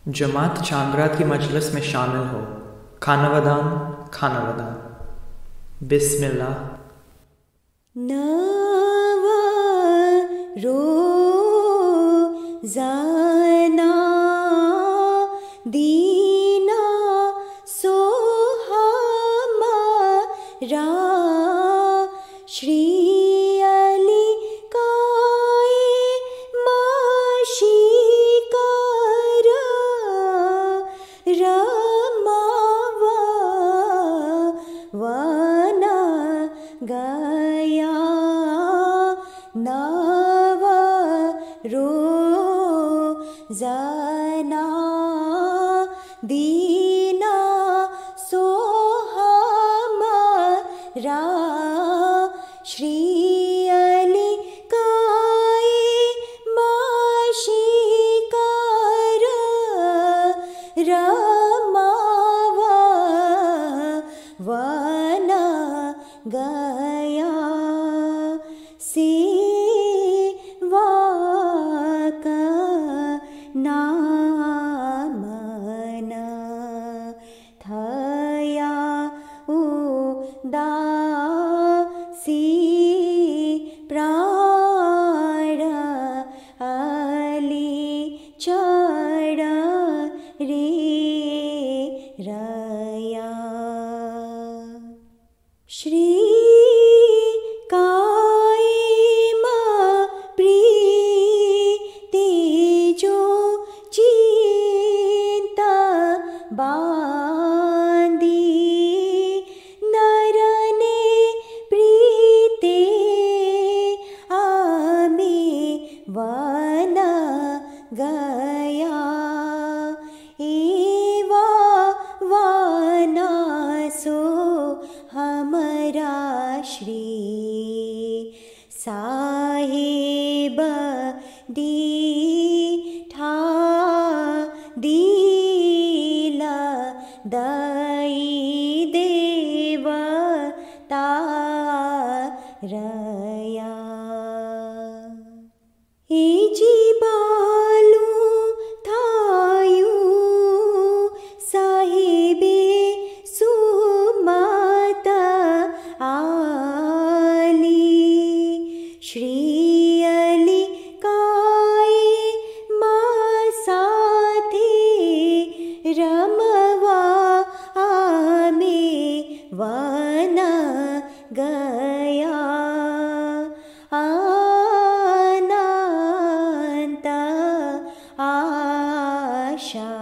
जमात चांगरा की मजलिस में शामिल हो। खानावदान खानावदान। बिस्मिल्लाह। नवा रोज़ाना दीना सो हमारा श्री अली काए माशिकार रमावा वाना गया नवा रोज़ाना दीना सो हमारा श्री अली काए माशिकार रमावा वाना गया सेवा का नामना थया उदासी प्राण अली चढ़ रे रया श्री कायमा प्रीति जो चिंता बांधी नरने प्रीते आमे वाना गया एवा वाना सो हमारा श्री साहिब दीठा दीला दई देवता रया जी बालू थायू साहिबे सुमत आली श्री अली काए माँ साथे रमवा आमे वाना गया अनंत आशा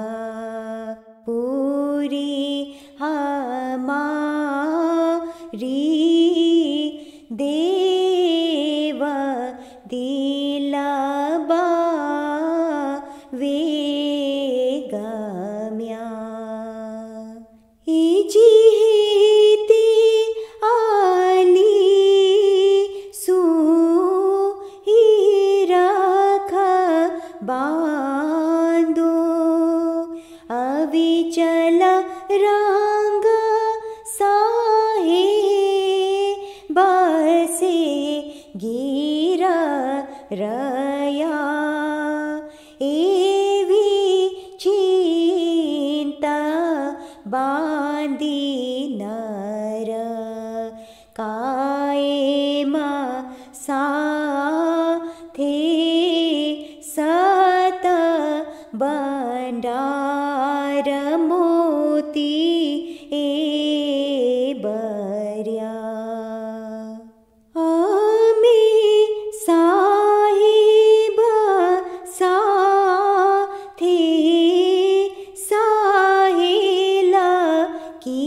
पूरी हमारी देव दिलबा वे गम्या जी हेती आली सु ही रख बांधो अविचल रंग साहे बसे गिर रया एवी चिंता बांधी नर कायमा साथे सत बंडार मोती ए बर्या आमे साहिब साथे साहिला की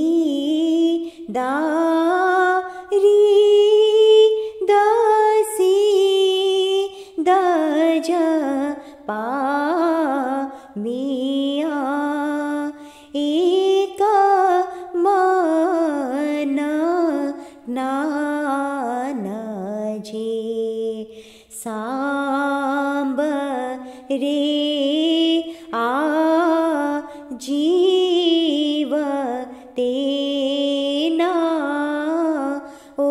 दारी दसी दज पा मिया एक मन नानजे सांब रे आ जीव तेना ओ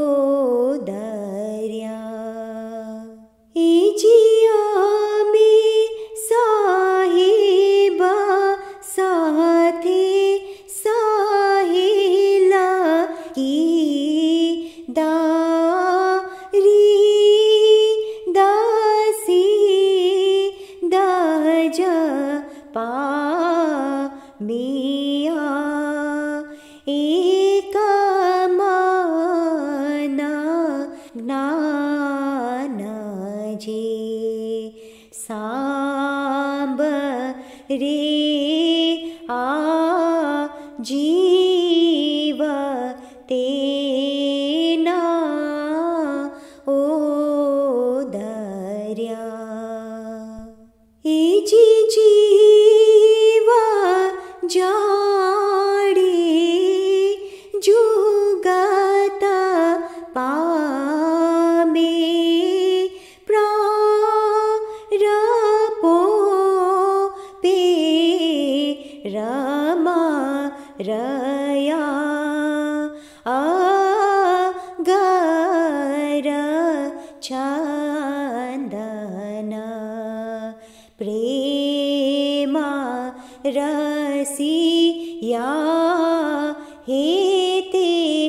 दर्या जिया में साहिब पा मिया एक मन ज्ञान जे सांब रे आ जीव तेना ओ दर्या इजी जीवा जाड़ी जुगत पामे प्रारपो पे रमा रया अगर चंदन प्रेमा रसिया हेते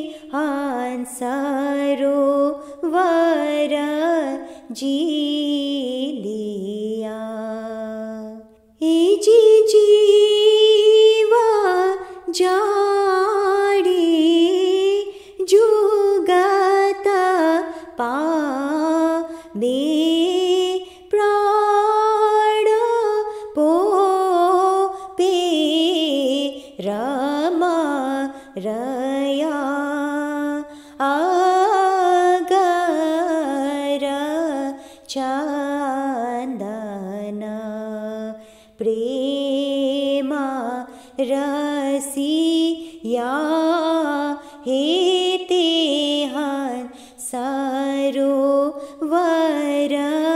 हंसरोवर जीलिया इजी जीवा जाड़ी जुगत पामे प्राण पे रमा रया अगर चंदन प्रेमा रसिया हेते हंसरोवर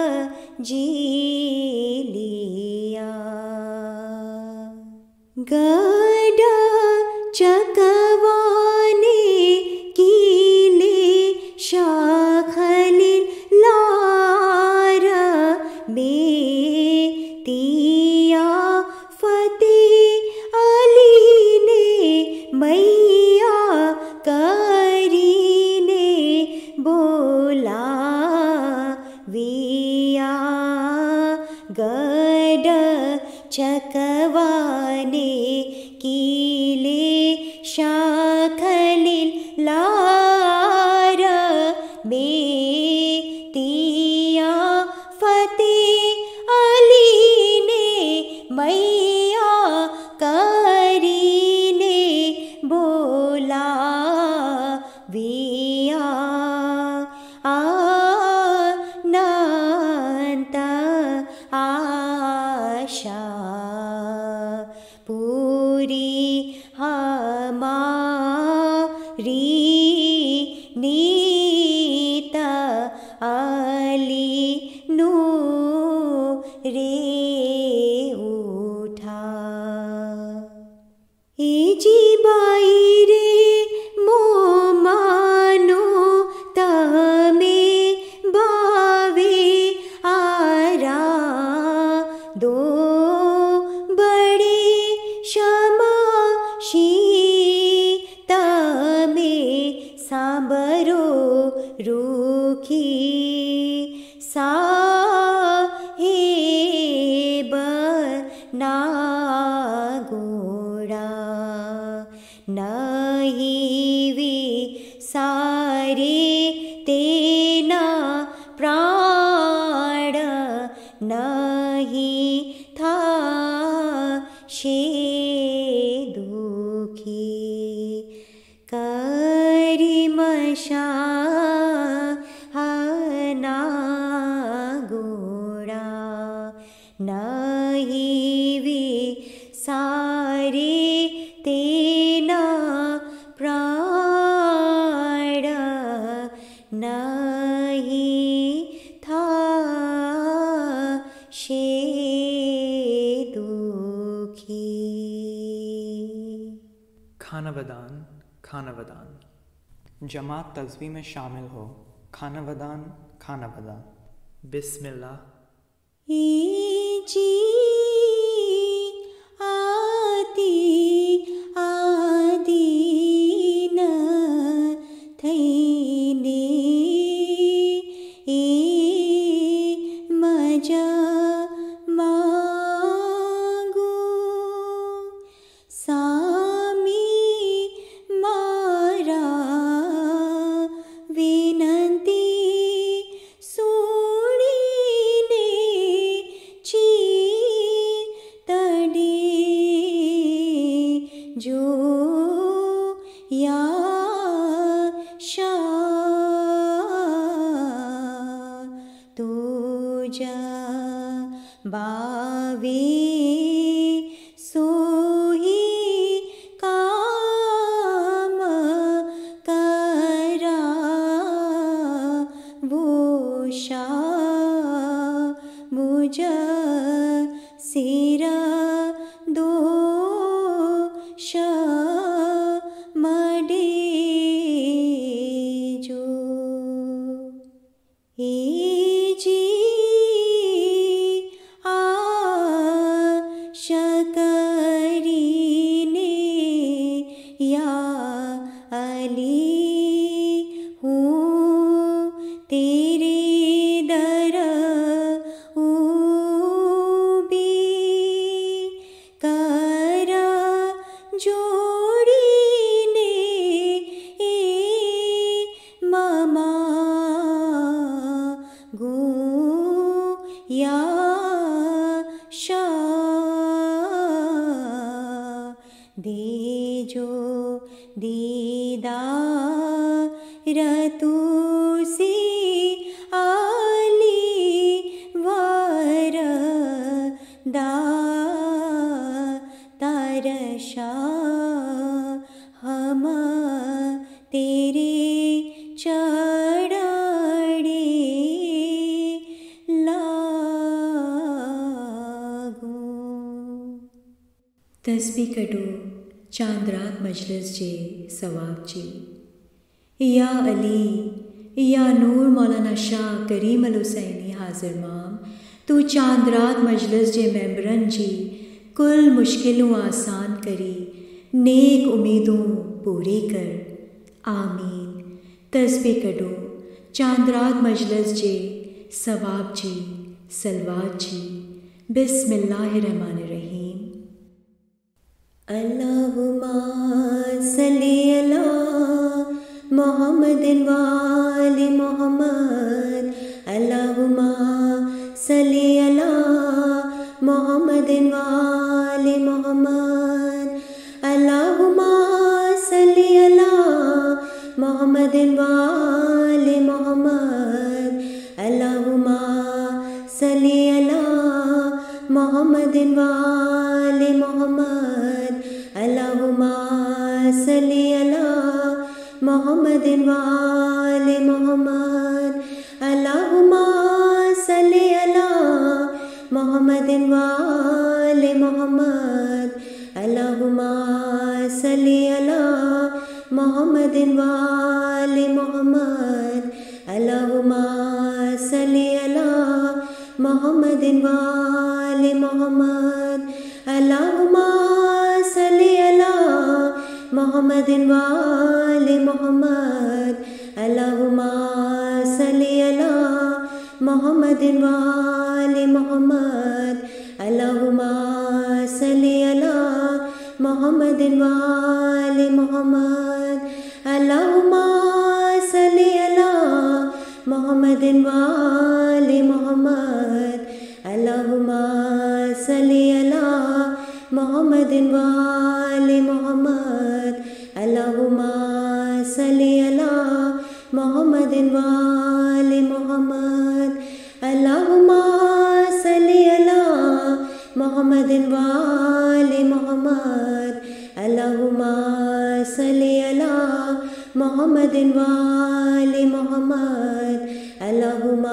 जीलिया गड चकवाने कीले शाखलिन लार में तिया फते अली ने मैया करीने बोला विया गड चकवाने कीले शाखलिल लार में तिया फते अली ने मैया करीने बोला विया अनंत आशा पूरी हमारी नीत अली नू रे उठा इजी बाई रे मो मानो तमे बावे आरा दो बड़े क्षमाशील में सांबरो रूखी साहेब नागोड़ा नहीं वे सारे तेना प्राण नहीं था शे दुखी करिमशा हना गोड़ा नहीं वे सारे तेना प्राण नहीं था शे दुखी। खानावदान खानावदान जमात तज़वी में शामिल हो। खानावदान खानावदान। बिस्मिल्लाह। जी आती आदीन थैने ए मजा दे जो दीदार तुसी आली वार दा तारशा हम तेरे चढ़ाड़े लागू। तस्बी कढो चांद रात मजलिस जे सवाब जी। या अली या नूर मौलाना शाह करीम अल हुसैनी हाज़िर माम, तू चांद रात मजलिस जे मेंबरन जी कुल मुश्किलों आसान करी, नेक उम्मीदों पूरी कर आमीन। तस्बी कढो चांद रात मजलिस जे सवाब जी सलवात जी। बिस्मिल्लाहिर्रहमानिर्रहीम। अल्लाहुम्मा सल्ली अला मुहम्मदिन व आलि मुहम्मद। अल्लाहुम्मा सल्ली अला मुहम्मदिन व आलि मुहम्मद। अल्लाहुम्मा सल्ली अला मुहम्मदिन व आलि मुहम्मद। अल्लाहुम्मा सल्ली अला मुहम्मदिन व आलि मुहम्मद। अल्लाहुम्मा सल्ली अला मुहम्मदिन व आलि मुहम्मद। अल्लाहुम्मा सल्ली अला मुहम्मदिन व आलि मुहम्मद। अल्लाहुम्मा सल्ली अला मुहम्मदिन व आलि मुहम्मद। अल्लाहुम्मा सल्ली अला मुहम्मदिन व आलि मुहम्मद। अल्लाहुम्मा सल्ली अला मुहम्मदिन व आलि मुहम्मद। अल्लाहुम्मा सल्ली अला मुहम्मदिन व आलि मुहम्मद। अल्लाहुम्मा सल्ली अला मुहम्मदिन व आलि मुहम्मद। अल्लाहुम्मा सल्ली अला मुहम्मदिन व आलि मुहम्मद। अल्लाहुम्मा सल्ली अला मुहम्मदिन व आलि मुहम्मद। अल्लाहुम्मा सल्ली अला मुहम्मदिन व आलि मुहम्मद। अल्लाहुम्मा सल्ली अला मुहम्मदिन व आलि मुहम्मद। अल्लाहुम्मा सल्ली अला मुहम्मदिन व आलि मुहम्मद। अल्लाहुम्मा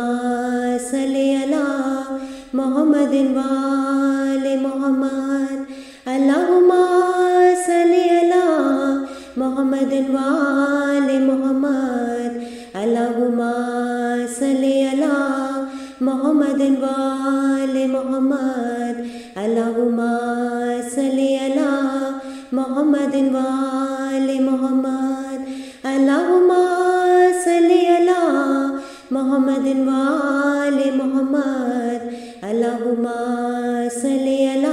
सल्ली अला मुहम्मदिन व आलि मुहम्मद। अल्लाहुम्मा सल्ली अला मुहम्मदिन व आलि मुहम्मद। अल्लाहुम्मा सल्ली अला मुहम्मदिन व आलि मुहम्मद। अल्लाहुम्मा सल्ली अला मुहम्मदिन व आलि मुहम्मद। अल्लाहुम्मा सल्ली अला मुहम्मदिन व आलि मुहम्मद। अल्लाहुम्मा सल्ली अला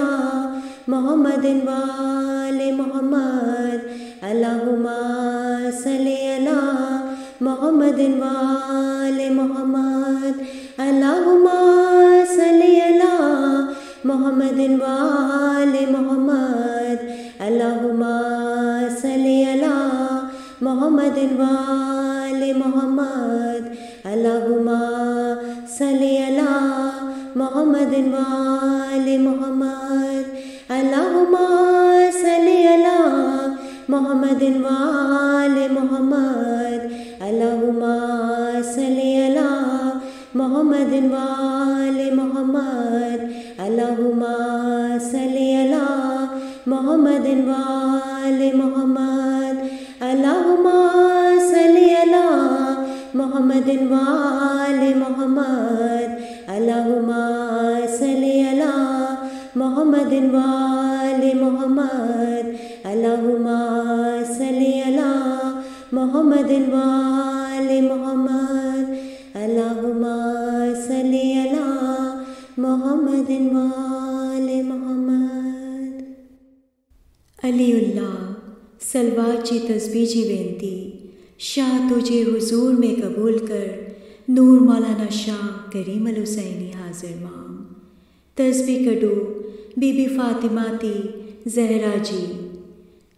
मुहम्मदिन व आलि मुहम्मद। अल्लाहुम्मा सल्ली अला मुहम्मदिन व आलि मुहम्मद। अल्लाहुम्मा सल्ली अला मुहम्मदिन व आलि मुहम्मद। अल्लाहुम्मा सल्ली अला मुहम्मदिन व आलि मुहम्मद। अल्लाहुम्मा सल्ली अला मुहम्मदिन व आलि मुहम्मद। अल्लाहुम्मा सल्ली अला मुहम्मदिन व आलि मुहम्मद। अल्लाहुम्मा सल्ली अला मुहम्मदिन व आलि मुहम्मद। अल्लाहुम्मा सल्ली अला मुहम्मदिन व आलि मुहम्मद। अल्लाहुम्मा सल्ली अला मुहम्मदिन व आलि मुहम्मद। अल्लाहुम्मा सल्ली अला मुहम्मदिन व आलि मुहम्मद। अल्लाहुम्मा सल्ली अला मुहम्मदिन व आलि मुहम्मद। अल्लाहुम्मा सल्ली अला मुहम्मदिन व आलि मुहम्मद। अलीउल्लाह सलवात जी तस्बीह जी वेंती शाह तुझे हुजूर में कबूल कर, नूर मौलाना शाह करीम अल हुसैनी हाज़िर माम। तस्बीह कढो बीबी फातिमा ती ज़हरा जी।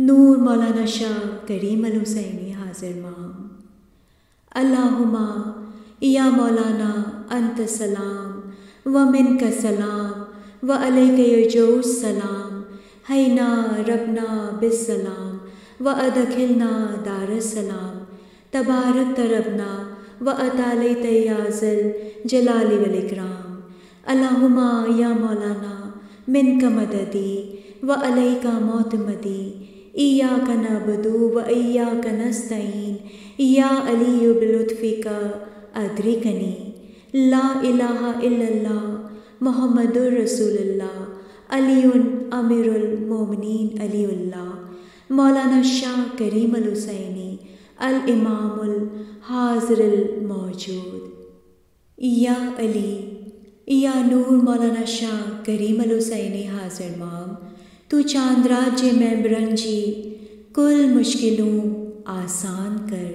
नूर मौलाना शाह करीम अल हुसैनी हाजिर माम। अल्लाहुम्मा या मौलाना अंत सलाम व मिनका सलाम व अलैका यजूस सलाम हैना रबना बिस्सलाम व अदखिलना दारस्सलाम तबारक तरबना व अताले तैयाज़ल जलाली वल इकराम। अल्लाहुम्मा या मौलाना मिनका मददी व अलैका मोतमदी इय्याका नअबुदु व इय्याका नस्तईन या अली बिलुत्फिका अद्रिकनी ला इलाहा इल्लल्लाह मुहम्मदुर रसूलुल्लाह अलीउन अमीरुल मोमिनीन अलीउल्लाह मौलाना शाह करीम अल हुसैनी अल इमामुल हाज़िरुल मौजूद। या अली या नूर मौलाना शाह करीम अल हुसैनी हाजिर माम, तू चांदरात जे मेंबरन जी कुल मुश्किलों आसान कर,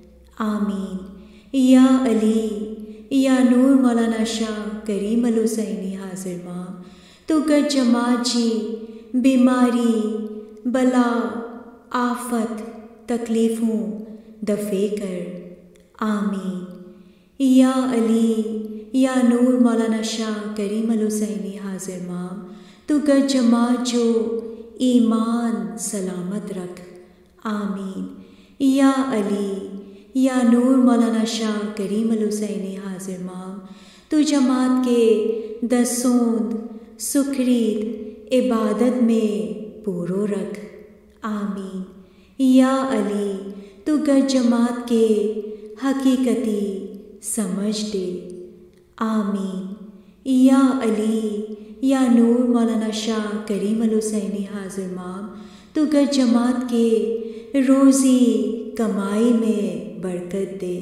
आमीन। या अली या नूर मौलाना शाह करीम अल हुसैनी हाजिर माम, तू गज जमात जी बीमारी बला आफत तकलीफ़ों दफ़े कर, आमीन। या अली या नूर मौलाना शाह करीम अल हुसैनी हाजिर माम, तू गज जमात जो ईमान सलामत रख, आमीन। या अली या नूर मौलाना शाह करीम अल हुसैनी हाजिर माम, तू जमात के दसोंद सुखरीद इबादत में पूरो रख, आमीन। या अली तू गज जमात के हकीकती समझ दे, आमीन। या अली या नूर मौलाना शाह करीम अल हुसैनी हाजिर माम, तू गज जमात के रोज़ी कमाई में बरकत दे,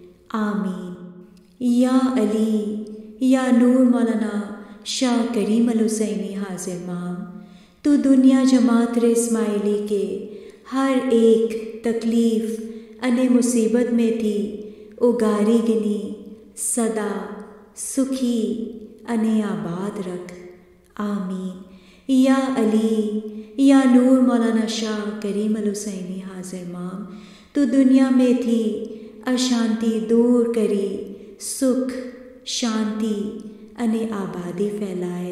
आमीन। या अली या नूर मौलाना शाह करीम अल हुसैनी हाजिर माम, तू दुनिया जमात इस्माइली के हर एक तकलीफ़ अने मुसीबत में थी उगारी गिनी सदा सुखी अने आबाद रख, आमीन। या अली या नूर मौलाना शाह करीम अल हुसैनी हाजिर माम, तू दुनिया में थी अशांति दूर करी सुख शांति अने आबादी फैलाए,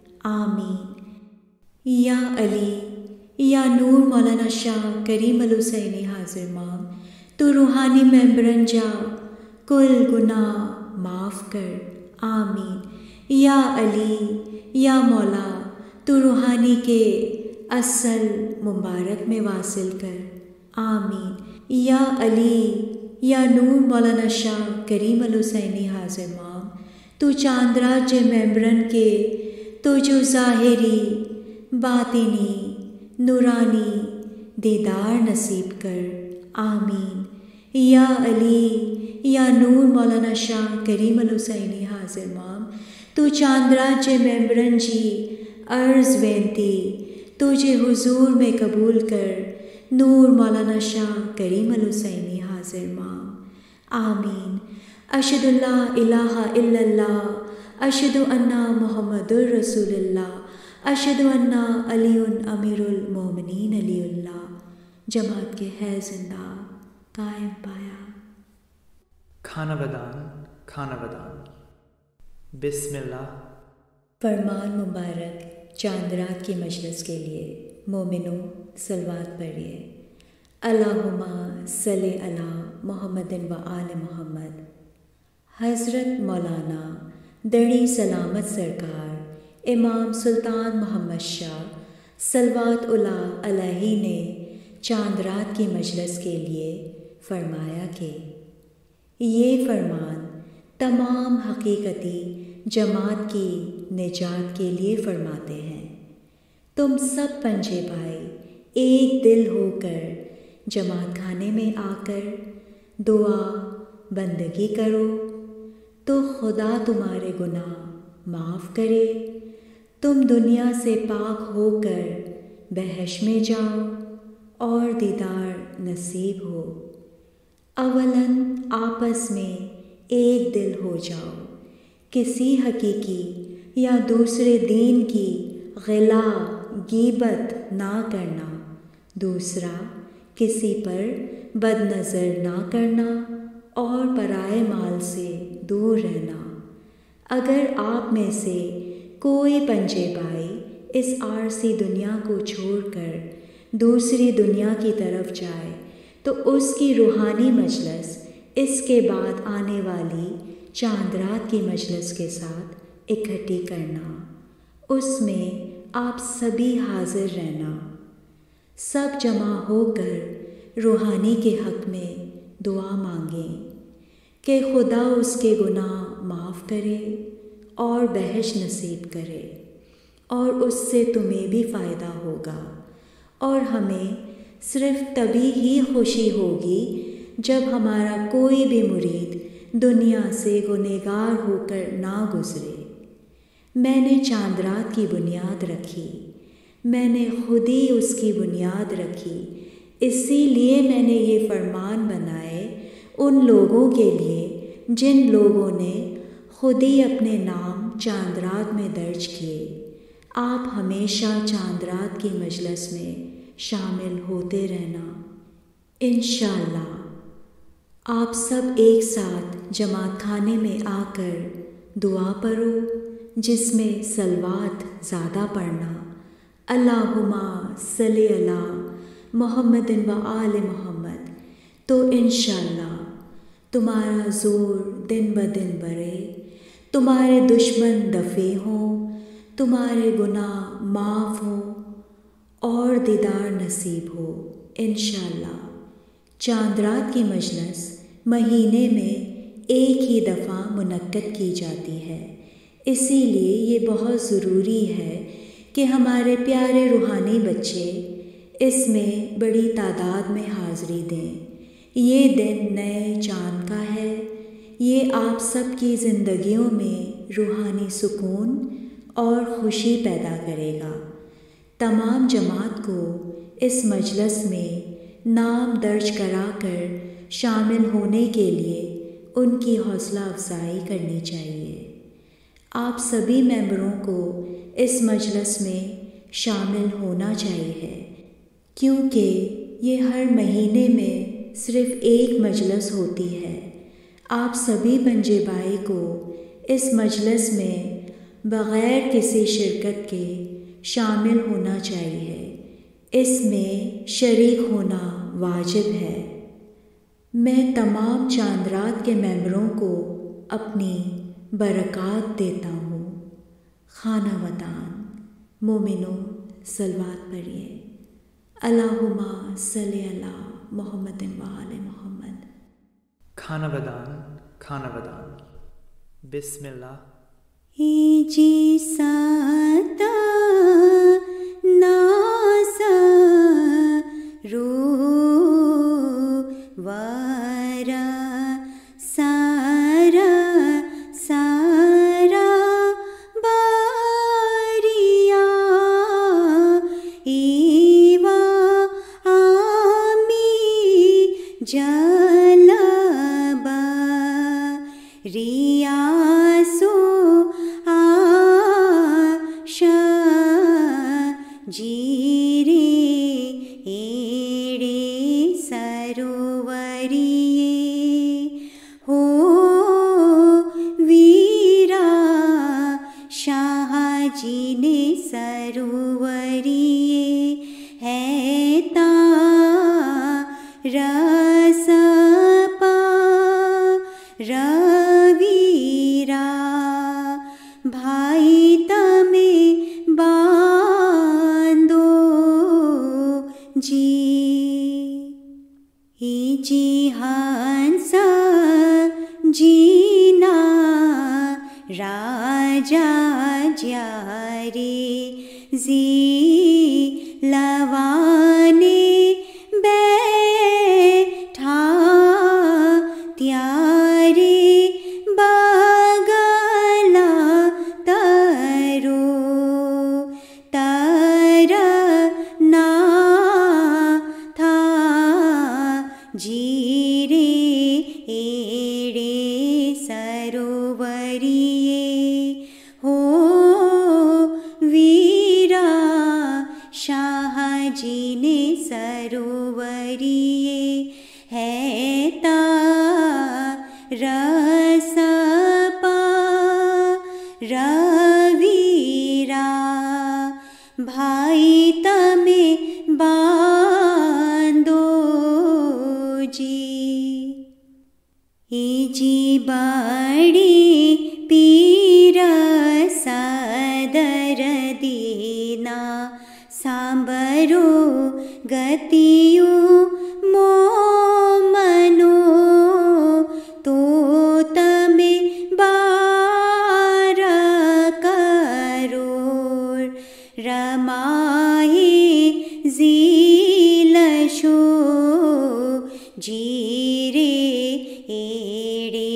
आमीन। या अली या नूर मौलाना शाह करीम अल हुसैनी हाजिर माम, तू रूहानी मेंबरन जा कुल गुनाह माफ़ कर, आमीन। या अली या मौला तू रूहानी के असल मुबारक में वासिल कर, आमीन। या अली या नूर मौलाना शाह करीम अल हुसैनी हाजिर माम, तू चांदरात जे मेंबरन के तो जो ज़ाहिरी बातिनी नूरानी दीदार नसीब कर, आमीन। या अली या नूर मौलाना शाह करीम अल हुसैनी हाजिर माम, तू चांदरात जे मेंबरन जी अर्ज़ वेंती तुझे हुजूर में कबूल कर, नूर मौलाना शाह करीम अल हुसैनी हाजिर माम, आमीन। अशहदु ला इलाहा इल्लल्लाह, अशहदु अन्ना मुहम्मदुर रसूलुल्लाह, अशहदु अन्ना अलीउन अमीरुल मोमिनीन अलीउल्लाह। जमात के है जिंदा कायम पाया। खाना बदान बिस्मिल्लाह। फरमान मुबारक चांदरात की मजलिस के लिए मोमिनों सलवात पढ़िए। अल्लाहुम्मा सल्ली अला मुहम्मदिन व आले मोहम्मद। हज़रत मौलाना दड़ी सलामत सरकार इमाम सुल्तान मोहम्मद शाह सलवात उला अलैहि ने चांदरात की मजलिस के लिए फरमाया कि ये फरमान तमाम हकीकती जमात की निजात के लिए फरमाते हैं। तुम सब पंजे भाई एक दिल होकर जमात खाने में आकर दुआ बंदगी करो तो खुदा तुम्हारे गुनाह माफ़ करे, तुम दुनिया से पाक होकर बहश में जाओ और दीदार नसीब हो। अवलन आपस में एक दिल हो जाओ, किसी हकीकी या दूसरे दीन की गिला गीबत ना करना, दूसरा, किसी पर बदनज़र ना करना और पराए माल से दूर रहना। अगर आप में से कोई पंजे भाई इस आरसी दुनिया को छोड़कर दूसरी दुनिया की तरफ जाए तो उसकी रूहानी मजलिस इसके बाद आने वाली चांद रात की मजलिस के साथ इकट्ठी करना। उसमें आप सभी हाजिर रहना। सब जमा होकर रूहानी के हक़ में दुआ मांगें कि खुदा उसके गुनाह माफ़ करे और बहश नसीब करे और उससे तुम्हें भी फ़ायदा होगा। और हमें सिर्फ़ तभी ही खुशी होगी जब हमारा कोई भी मुरीद दुनिया से गुनहगार होकर ना गुज़रे। मैंने चांद रात की बुनियाद रखी, मैंने खुद ही उसकी बुनियाद रखी, इसीलिए मैंने ये फरमान बनाए उन लोगों के लिए जिन लोगों ने खुद ही अपने नाम चांद रात में दर्ज किए। आप हमेशा चांद रात की मजलिस में शामिल होते रहना। इंशाअल्लाह आप सब एक साथ जमात खाने में आकर दुआ पढ़ो, जिसमें सलवात ज़्यादा पढ़ना, अल्लाहुम्मा सल्ली अला मुहम्मदिन व आले मोहम्मद। तो इंशाअल्लाह तुम्हारा ज़ोर दिन ब दिन बढ़े, तुम्हारे दुश्मन दफ़े हों, तुम्हारे गुनाह माफ़ हों और दीदार नसीब हो इंशाअल्लाह। चांद रात की मजलिस महीने में एक ही दफ़ा मुनक्कद की जाती है, इसीलिए ये बहुत ज़रूरी है कि हमारे प्यारे रूहानी बच्चे इसमें बड़ी तादाद में हाज़िरी दें। ये दिन नए चांद का है, ये आप सब की ज़िंदगियों में रूहानी सुकून और खुशी पैदा करेगा। तमाम जमात को इस मजलिस में नाम दर्ज कराकर शामिल होने के लिए उनकी हौसला अफजाई करनी चाहिए। आप सभी मेंबरों को इस मजलिस में शामिल होना चाहिए, क्योंकि ये हर महीने में सिर्फ़ एक मजलिस होती है। आप सभी पंजे भाई को इस मजलिस में बग़ैर किसी शिरकत के शामिल होना चाहिए। इसमें शरीक होना वाजिब है। मैं तमाम चांद रात के मेंबरों को अपनी बरक़ात देता हूँ। खाना वतान मोमिनो सलवात पढ़िए। अल्लाहुम्मा सल्ली अला मुहम्मदिन व आले मोहम्मद। खाना बदान बिस्मिल्लाह। जी साता नासा रो वारा सारा सारा बारिया ईवा आमी जलबा रियासो आशा जीरे एड़े सरोवरिये हो वीरा शाहजी ने सरोवरिये है ता रसपा रवीरा भाई तमे बांधो जी जी हंसा जीना राजा जारे जी लवाने बैठा त्यारे बगला तरो तरना था जीरे एड़े सरोवरिये हो सरोवरिये हैता रसपा रवीरा भाई तमे बांधो जी। इजी बड़ी पीर सदर दीना सांबरो गतियु मो मनो तो तमे बार करोड़ रमाए जीलशो जीरे एड़े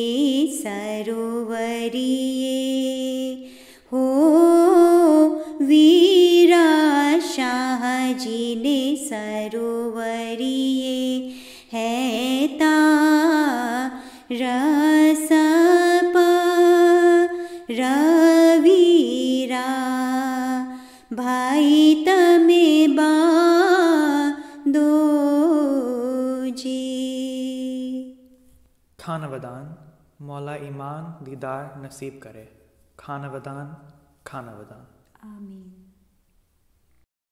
सरोवरिये हो वीरा शाह जी ने सरोवरिये हैता रसपा रवीरा भाई तमे बांधो जी। खानवदान मौला ईमान दीदार नसीब करे। खानवदान खानवदान। आमीन।